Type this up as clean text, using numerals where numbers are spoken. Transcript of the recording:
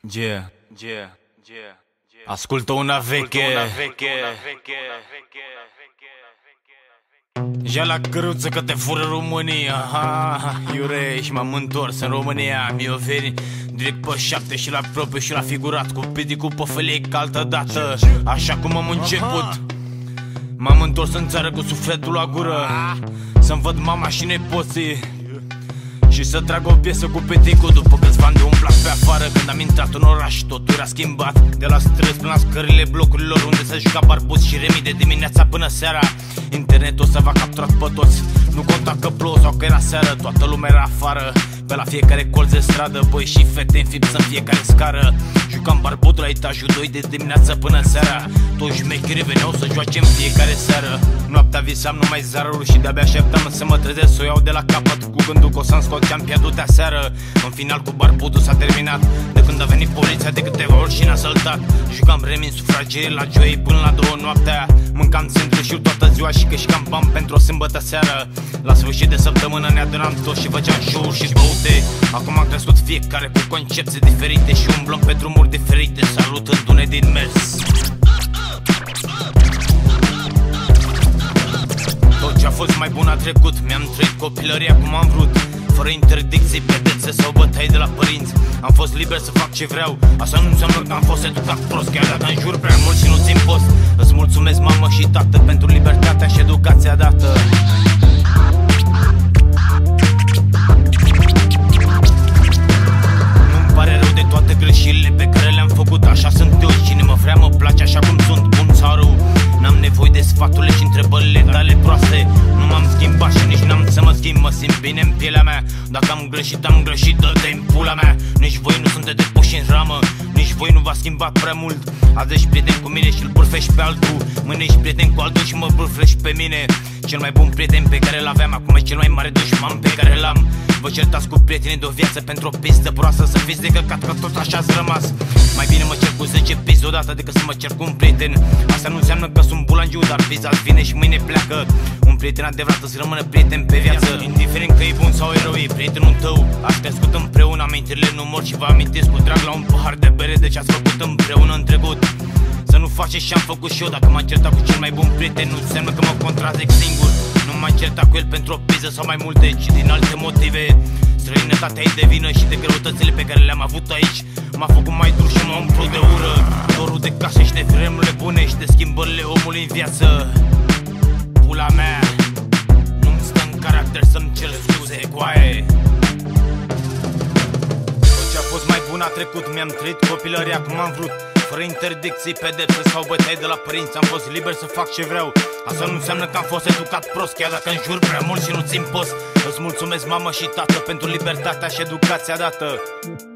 Yeah. Ascultă una veche. Ja la căruță că te fură România. Iureș, m-am întors în România. Mi-o veni direct pe 7 și la propriu și la figurat, cu pidicul pe felic altă dată. Așa cum am început, m-am întors în țară cu sufletul la gură, să-mi văd mama și nepoții și să trag o piesă cu peticul. După câțiva ani de umblat pe afară, când am intrat în oraș, totul era schimbat. De la străzi până la scările blocurilor unde se juca barbuz și remi de dimineața până seara. Internetul s-a capturat pe toți, nu conta că plouă sau că era seară, toată lumea era afară. Pe la fiecare colț de stradă, băi și fete înfipți în fiecare scară. Jucam barbut la etajul 2 de dimineața până seara. Toți șmecherii veneau să joace în fiecare seară. Noaptea visam numai zaruri și de-abia așteptam să mă trezesc, să o iau de la capăt, cu gândul că o să-mi scot ce-am pierdut aseară. În final cu barbutul s-a terminat, de când a venit poliția de câteva ori și ne-a săltat. Jucam remi în sufragerie la Joey până la 2 noaptea. Mâncam centrișul toată ziua și câștigam bani pentru o sâmbătă seară. La sfârșit de săptămână ne adunam toți și făceam show-uri și băute. Acum am crescut fiecare cu concepții diferite și umblăm pe drumuri diferite, salutându-ne din mers. Tot ce a fost mai bun a trecut, mi-am trăit copilăria cum am vrut, fără interdicții, pedețe sau bătăi de la părinți. Am fost liber să fac ce vreau, asta nu înseamnă că am fost educat prost, chiar dacă înjur prea mult și nu țin post. Îți mulțumesc mamă și tată pentru libertatea și educația dată. Nu-mi pare rău de toate greșelile pe care le-am făcut, așa sunt eu, cine mă vrea mă place așa cum sunt, bun sau rău. N-am nevoie de sfaturile și întrebările tale proaste. Nu m-am schimbat și nici n-am să mă schimb, mă simt bine în pielea mea. Dacă am greșit, dă-te în pula mea. Nici voi nu sunteți puși în ramă, nici voi nu v-ați schimbat prea mult. Azi ești prieten cu mine și îl bârfești pe altul, mâine ești prieten cu altul și mă bârfești pe mine. Cel mai bun prieten pe care l-aveam, acum e cel mai mare dușman pe care l-am. Vă certați cu prietenii de o viață pentru o pistă proastă, să fiți de căcat că tot așa ați rămas. Mai bine mă cer cu 10 pizi odată decât să mă cer cu un prieten. Asta nu înseamnă că sunt bulangiu, dar piza azi vine și mâine pleacă. Un prieten adevărat îți rămâne prieten pe viață, indiferent că e bun sau erou, e prietenul tău. Ați crescut împreună, amintirile nu mor și vă amintiți cu drag la un pahar de bere de ce ați făcut împreună în trecut. Să nu faceți ce am făcut și eu, dacă m-am certat cu cel mai bun prieten, nu înseamnă că mă contrazic singur. Nu m-am certat cu el pentru o piză sau mai multe, ci din alte motive. Străinătatea e de vină și de greutățile pe care le-am avut aici m-a făcut mai dur și m-a umplut de ură. Dorul de case și de vremurile bune și de schimbările omului în viață. Pula mea, nu-mi stă în caracter să-mi cer scuze, coaie. Tot ce a fost mai bun a trecut, mi-am trăit copilăria cum am vrut, fără interdicții, pedepse sau bătăi de la părinți. Am fost liber să fac ce vreau, asta nu înseamnă că am fost educat prost, chiar dacă înjur prea mult și nu țin post. Îți mulțumesc mamă și tată pentru libertatea și educația dată.